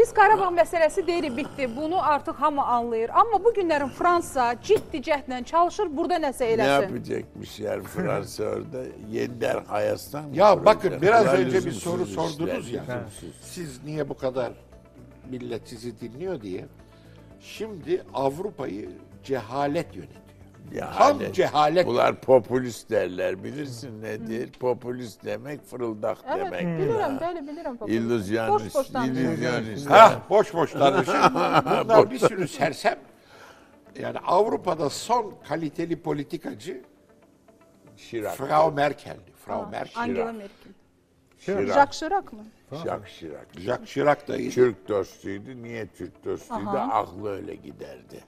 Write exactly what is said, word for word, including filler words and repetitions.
Biz Qarabağ məsələsi deyirik, bitdi. Bunu artıq hamı anlayır. Amma bu günlərin Fransa ciddi cəhdlə çalışır, burada nəsə Ne eləsin. yapacakmış yani Fransa orada? Yeniden Hayas'tan mı Ya kuracak? bakın biraz Ulan önce bir lüzumsuz soru işler, sordunuz ya. lüzumsuz. Siz niye bu kadar millet sizi dinliyor diye. Şimdi Avrupa'yı cehalet yönetiyor. Tam cehalet. Bunlar popülist derler. Bilirsin nedir? Popülist demek fırıldak Evet, demek. bilirəm, bəli, bilirəm. Boş İllüzyonist. boş danışır. İllüzyonist. Ha, boş boş danışır. Bunlar bir sürü sersem. Yani Avrupa'da son kaliteli politikacı Şirak. Frau Merkel'di. Frau Merkel. Angela Merkel. Şirak. Jacques Chirac mı? Jacques Chirac. Jacques Chirac da iyi. Türk dostuydu. Niye Türk dostuydu? Aha. Aklı öyle giderdi.